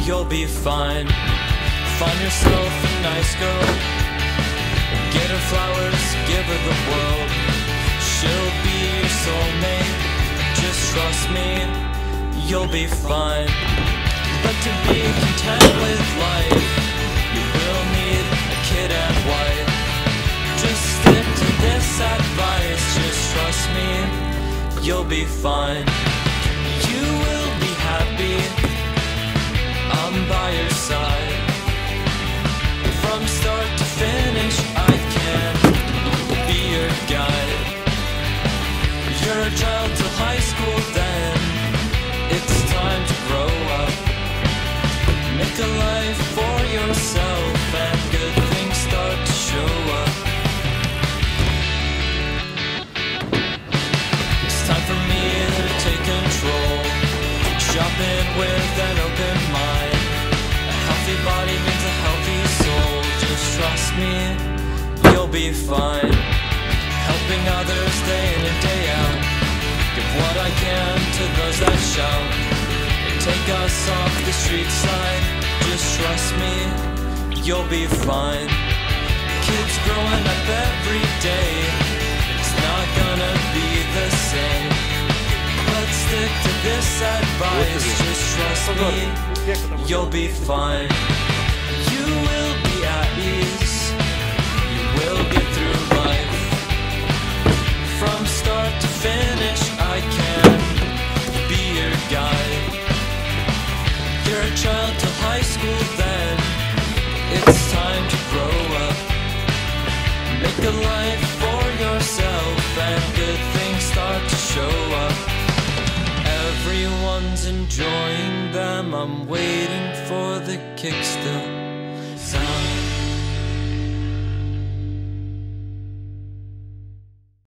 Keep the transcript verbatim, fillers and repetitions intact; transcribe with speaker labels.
Speaker 1: you'll be fine. Find yourself a nice girl, get her flowers, give her the world. She'll be your soulmate, just trust me, you'll be fine. But to be content with life, you will need a kid and wife. Just stick to this advice, just trust me, you'll be fine. You will be happy, I'm by your side. From start to finish, I can be your guide. You're a child till high school, then it's time to grow up. Make a life for yourself and good things start to show up. It's time for me to take control. Shopping with an open mind. A healthy body means a healthy soul. Just trust me, you'll be fine. Helping others day in and day out. Give what I can to those that shout. Take us off the street side. Just trust me, you'll be fine. Kids growing up every day, it's not gonna be the same. But stick to this advice, just trust me, you'll be fine. You will be at ease, you will get through life. From start to finish, I can be your guide. You're a child till high school, then it's time to grow up. Make a life for yourself and good things start to show up. Everyone's enjoying them, I'm waiting for the kick still.